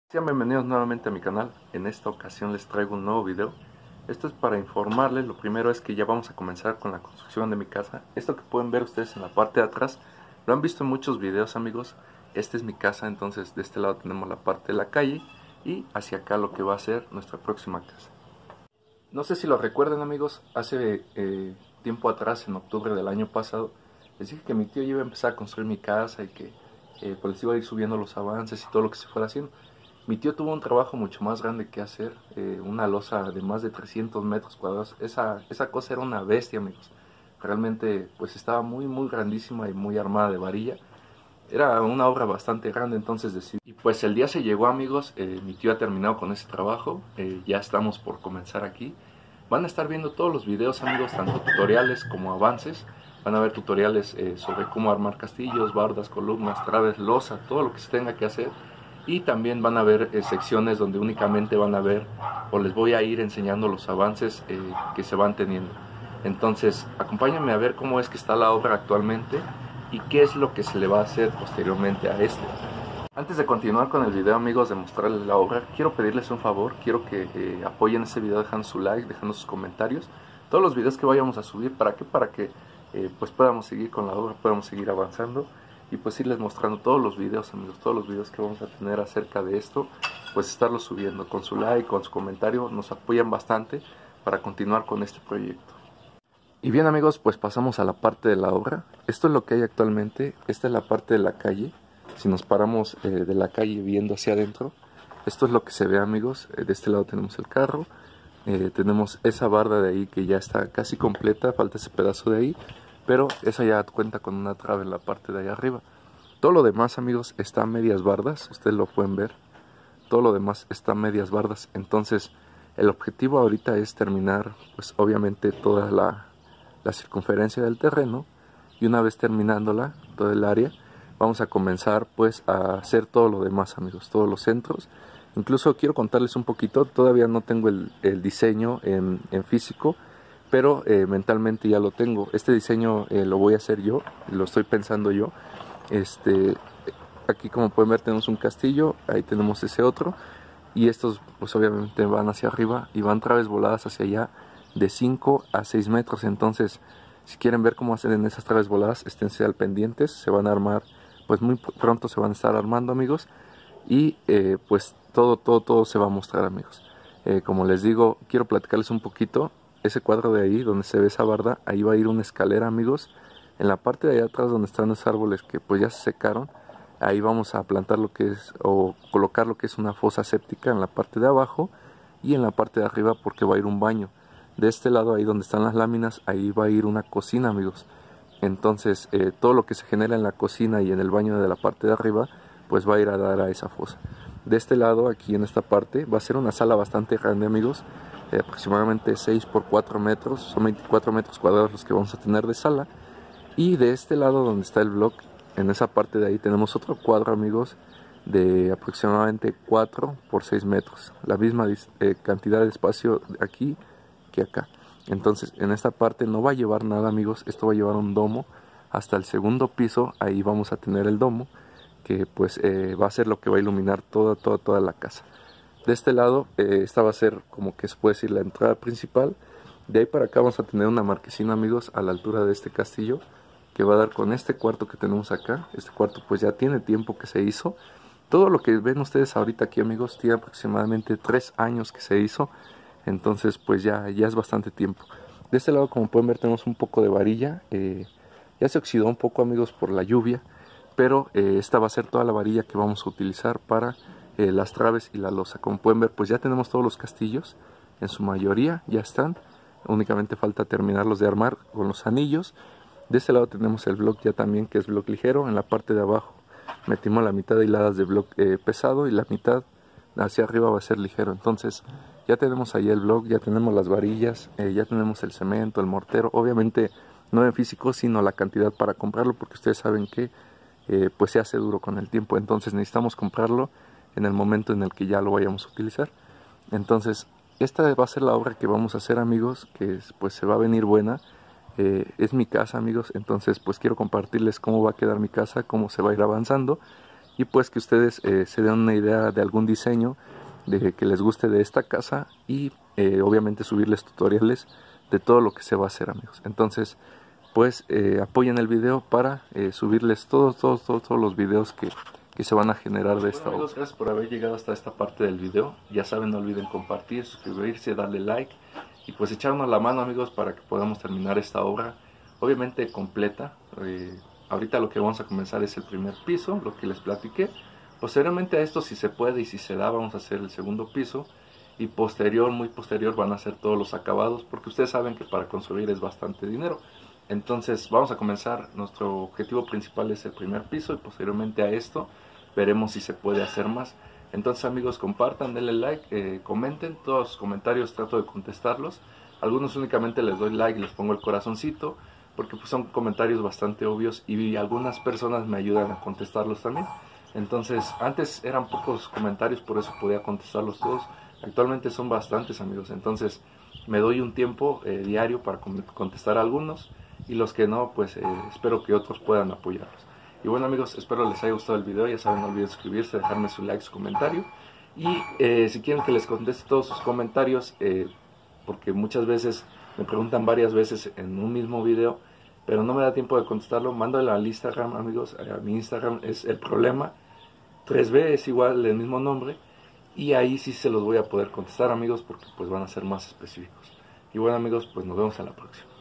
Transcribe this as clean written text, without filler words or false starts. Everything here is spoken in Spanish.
Sean bienvenidos nuevamente a mi canal. En esta ocasión les traigo un nuevo video. Esto es para informarles. Lo primero es que ya vamos a comenzar con la construcción de mi casa. Esto que pueden ver ustedes en la parte de atrás lo han visto en muchos videos, amigos. Esta es mi casa, entonces de este lado tenemos la parte de la calle y hacia acá lo que va a ser nuestra próxima casa. No sé si lo recuerdan, amigos, hace tiempo atrás, en octubre del año pasado, les dije que mi tío iba a empezar a construir mi casa y que pues les iba a ir subiendo los avances y todo lo que se fuera haciendo. Mi tío tuvo un trabajo mucho más grande que hacer, una losa de más de 300 metros cuadrados. Esa cosa era una bestia, amigos. Realmente pues estaba muy grandísima y muy armada de varilla. Era una obra bastante grande, entonces decidí. Y pues el día se llegó, amigos. Mi tío ha terminado con ese trabajo. Ya estamos por comenzar aquí. Van a estar viendo todos los videos, amigos, tanto tutoriales como avances. Van a ver tutoriales sobre cómo armar castillos, bardas, columnas, traves, losa, todo lo que se tenga que hacer. Y también van a ver secciones donde únicamente van a ver o les voy a ir enseñando los avances que se van teniendo. Entonces acompáñenme a ver cómo es que está la obra actualmente y qué es lo que se le va a hacer posteriormente a este. Antes de continuar con el video, amigos, de mostrarles la obra, quiero pedirles un favor. Quiero que apoyen este video dejando su like, dejando sus comentarios. Todos los videos que vayamos a subir, ¿para qué? Para que pues podamos seguir con la obra, podamos seguir avanzando y pues irles mostrando todos los videos, amigos, todos los videos que vamos a tener acerca de esto, pues estarlos subiendo. Con su like, con su comentario, nos apoyan bastante para continuar con este proyecto. Y bien, amigos, pues pasamos a la parte de la obra. Esto es lo que hay actualmente. Esta es la parte de la calle. Si nos paramos de la calle viendo hacia adentro, esto es lo que se ve, amigos. De este lado tenemos el carro, tenemos esa barda de ahí que ya está casi completa, falta ese pedazo de ahí, pero esa ya cuenta con una trave en la parte de ahí arriba. Todo lo demás, amigos, está a medias bardas, ustedes lo pueden ver. Todo lo demás está a medias bardas. Entonces el objetivo ahorita es terminar, pues obviamente toda la circunferencia del terreno, y una vez terminándola, todo el área, vamos a comenzar pues a hacer todo lo demás, amigos, todos los centros. Incluso quiero contarles un poquito, todavía no tengo el diseño en físico, pero mentalmente ya lo tengo. Este diseño lo voy a hacer yo, lo estoy pensando yo. Aquí, como pueden ver, tenemos un castillo, ahí tenemos ese otro, y estos pues obviamente van hacia arriba y van traves voladas hacia allá de 5 a 6 metros. Entonces, si quieren ver cómo hacen en esas traves voladas, esténse al pendientes, se van a armar, pues muy pronto se van a estar armando, amigos, y pues todo se va a mostrar, amigos. Como les digo, quiero platicarles un poquito. Ese cuadro de ahí, donde se ve esa barda, ahí va a ir una escalera, amigos. En la parte de allá atrás, donde están los árboles que pues ya se secaron, ahí vamos a plantar lo que es, o colocar lo que es una fosa séptica en la parte de abajo, y en la parte de arriba porque va a ir un baño. De este lado, ahí donde están las láminas, ahí va a ir una cocina, amigos. Entonces todo lo que se genera en la cocina y en el baño de la parte de arriba, pues va a ir a dar a esa fosa. De este lado, aquí en esta parte, va a ser una sala bastante grande, amigos, aproximadamente 6 por 4 metros, son 24 metros cuadrados los que vamos a tener de sala. Y de este lado donde está el block, en esa parte de ahí tenemos otro cuadro, amigos, de aproximadamente 4 por 6 metros, la misma cantidad de espacio aquí que acá. Entonces en esta parte no va a llevar nada, amigos, esto va a llevar un domo hasta el segundo piso. Ahí vamos a tener el domo que pues va a ser lo que va a iluminar toda la casa. De este lado esta va a ser como que se puede decir la entrada principal. De ahí para acá vamos a tener una marquesina, amigos, a la altura de este castillo, que va a dar con este cuarto que tenemos acá. Este cuarto pues ya tiene tiempo que se hizo. Todo lo que ven ustedes ahorita aquí, amigos, tiene aproximadamente 3 años que se hizo. Entonces pues ya es bastante tiempo. De este lado, como pueden ver, tenemos un poco de varilla. Ya se oxidó un poco, amigos, por la lluvia, pero esta va a ser toda la varilla que vamos a utilizar para las traves y la losa. Como pueden ver, pues ya tenemos todos los castillos, en su mayoría ya están. Únicamente falta terminarlos de armar con los anillos. De este lado tenemos el block ya también, que es block ligero. En la parte de abajo metimos la mitad de hiladas de block pesado y la mitad hacia arriba va a ser ligero. Entonces ya tenemos ahí el block, ya tenemos las varillas, ya tenemos el cemento, el mortero. Obviamente no en físico, sino la cantidad para comprarlo, porque ustedes saben que pues se hace duro con el tiempo. Entonces necesitamos comprarlo en el momento en el que ya lo vayamos a utilizar. Entonces esta va a ser la obra que vamos a hacer, amigos, que pues se va a venir buena. Es mi casa, amigos, entonces pues quiero compartirles cómo va a quedar mi casa, cómo se va a ir avanzando. y pues que ustedes se den una idea de algún diseño de que les guste de esta casa y obviamente subirles tutoriales de todo lo que se va a hacer, amigos. Entonces pues apoyen el video para subirles todos los videos que se van a generar de esta amigos, gracias por haber llegado hasta esta parte del video. Ya saben, no olviden compartir, suscribirse, darle like y pues echarnos la mano, amigos, para que podamos terminar esta obra obviamente completa. Ahorita lo que vamos a comenzar es el primer piso, lo que les platiqué. Posteriormente a esto, si se puede y si se da, vamos a hacer el segundo piso. Y posterior, muy posterior, van a hacer todos los acabados, porque ustedes saben que para construir es bastante dinero. Entonces vamos a comenzar, nuestro objetivo principal es el primer piso y posteriormente a esto veremos si se puede hacer más. Entonces amigos, compartan, denle like, comenten, todos los comentarios trato de contestarlos. Algunos únicamente les doy like y les pongo el corazoncito, porque pues son comentarios bastante obvios y algunas personas me ayudan a contestarlos también. Entonces antes eran pocos comentarios, por eso podía contestarlos todos. Actualmente son bastantes, amigos, entonces me doy un tiempo diario para contestar a algunos, y los que no, pues espero que otros puedan apoyarlos. Y bueno amigos, espero les haya gustado el video. Ya saben, no olviden suscribirse, dejarme su like, su comentario. Y si quieren que les conteste todos sus comentarios, porque muchas veces me preguntan varias veces en un mismo video, pero no me da tiempo de contestarlo, mándalo al Instagram, amigos. A mi Instagram es El Problema 3B, es igual el mismo nombre. Y ahí sí se los voy a poder contestar, amigos, porque pues van a ser más específicos. Y bueno amigos, pues nos vemos a la próxima.